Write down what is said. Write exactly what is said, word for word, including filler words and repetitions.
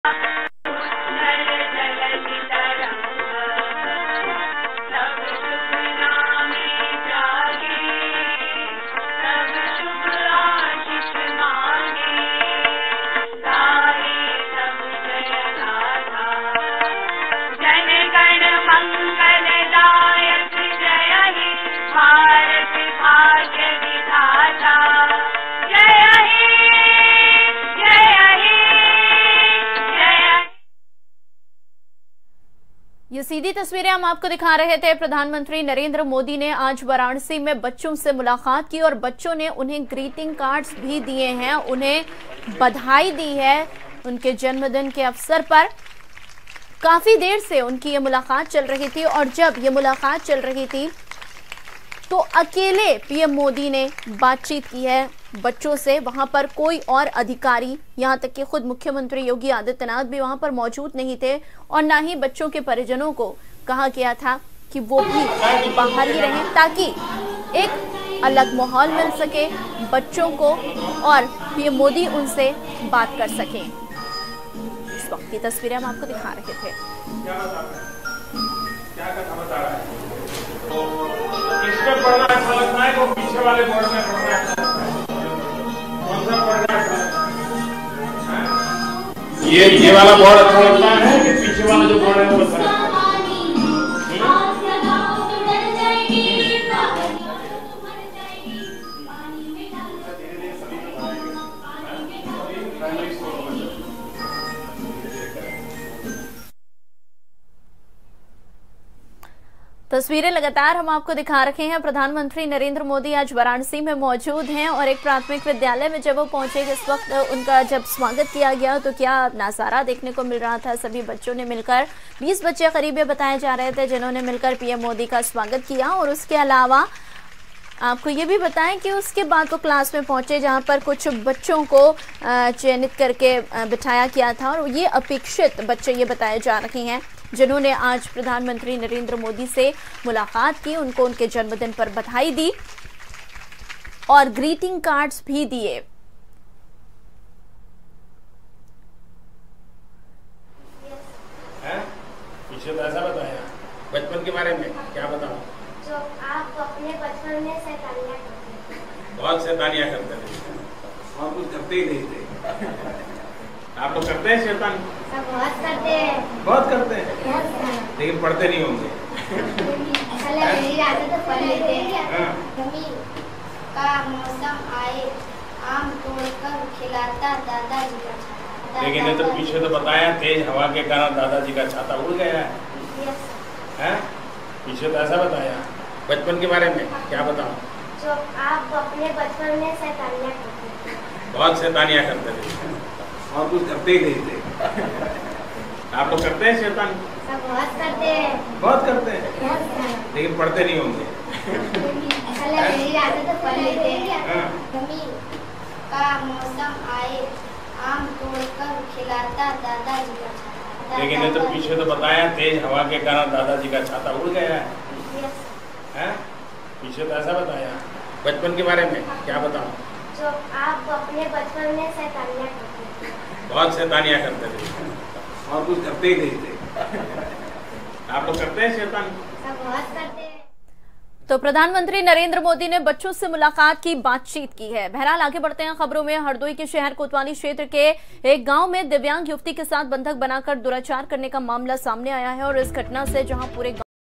ये सीधी तस्वीरें हम आपको दिखा रहे थे। प्रधानमंत्री नरेंद्र मोदी ने आज वाराणसी में बच्चों से मुलाकात की और बच्चों ने उन्हें ग्रीटिंग कार्ड्स भी दिए हैं, उन्हें बधाई दी है उनके जन्मदिन के अवसर पर। काफी देर से उनकी ये मुलाकात चल रही थी और जब ये मुलाकात चल रही थी तो अकेले पीएम मोदी ने बातचीत की है बच्चों से। वहां पर कोई और अधिकारी, यहां तक कि खुद मुख्यमंत्री योगी आदित्यनाथ भी वहां पर मौजूद नहीं थे और ना ही बच्चों के परिजनों को कहा गया था कि वो भी बाहर ही रहें ताकि एक अलग माहौल मिल सके बच्चों को और पीएम मोदी उनसे बात कर सकें। इस वक्त की तस्वीरें हम आपको दिखा रहे थे। इसमें पढ़ना अच्छा लगता है, वो पीछे वाले बोर्ड में पढ़ना अच्छा लगता है। कौन सा पढ़ना अच्छा लगता है? ये ये वाला बोर्ड अच्छा लगता है कि पीछे वाला जो बोर्ड है वो अच्छा लगता है? तस्वीरें लगातार हम आपको दिखा रखे हैं। प्रधानमंत्री नरेंद्र मोदी आज वाराणसी में मौजूद हैं और एक प्राथमिक विद्यालय में जब वो पहुंचे, जिस वक्त उनका जब स्वागत किया गया तो क्या नजारा देखने को मिल रहा था। सभी बच्चों ने मिलकर, बीस बच्चे करीब बताए जा रहे थे जिन्होंने मिलकर पीएम मोदी का स्वागत किया। और उसके अलावा आपको ये भी बताएं कि उसके बाद वो क्लास में पहुंचे जहां पर कुछ बच्चों को चयनित करके बिठाया गया था और ये अपेक्षित बच्चे ये बताए जा रहे हैं जिन्होंने आज प्रधानमंत्री नरेंद्र मोदी से मुलाकात की, उनको उनके जन्मदिन पर बधाई दी और ग्रीटिंग कार्ड्स भी दिए। पीछे तो ऐसा बताया बचपन के बारे में, क्या बताऊं? जो आप अपने बचपन में शैतानियां करते थे। बहुत शैतानियां करते थे और कुछ करते ही नहीं थे। आप लोग करते हैं शैतान? सब बहुत करते हैं। बहुत करते हैं, लेकिन पढ़ते नहीं होंगे। तो पढ़ लेते हैं। गर्मी का मौसम आए, आम तोड़कर खिलाता दादाजी का छाता। लेकिन ये तो पीछे तो बताया तेज हवा के कारण दादाजी का छाता उड़ गया है। हैं? पीछे तो ऐसा बताया बचपन के बारे में, क्या बताऊं? जो आप अपने बचपन में शैतानियां करते थे। बहुत शैतानियां करते थे और कुछ करते ही नहीं थे। आप लोग करते हैं शैतान? सब बहुत करते हैं। बहुत करते हैं, लेकिन पढ़ते नहीं होंगे। तो पढ़ लेते हैं। गर्मी का मौसम आए, आम तोड़कर खिलाता दादाजी का छाता। लेकिन ये तो पीछे तो बताया तेज हवा के कारण दादाजी का छाता उड़ गया है। हैं? पीछे तो ऐसा बताया बचपन के बारे में, क्या बताऊं? जो आप अपने बचपन में शैतानियां करते थे। बहुत शैतानियां करते थे और कुछ करते ही नहीं थे। आप लोग करते हैं शैतान? सब बहुत करते हैं। तो प्रधानमंत्री नरेंद्र मोदी ने बच्चों से मुलाकात की, बातचीत की है। बहरहाल आगे बढ़ते हैं खबरों में। हरदोई के शहर कोतवाली क्षेत्र के एक गांव में दिव्यांग युवती के साथ बंधक बनाकर दुराचार करने का मामला सामने आया है और इस घटना से जहां पूरे